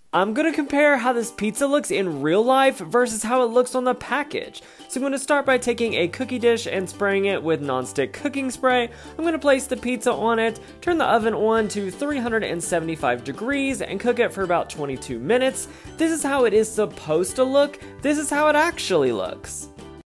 I'm gonna compare how this pizza looks in real life versus how it looks on the package. So I'm gonna start by taking a cookie dish and spraying it with nonstick cooking spray. I'm gonna place the pizza on it, turn the oven on to 375 degrees, and cook it for about 22 minutes. This is how it is supposed to look. This is how it actually looks.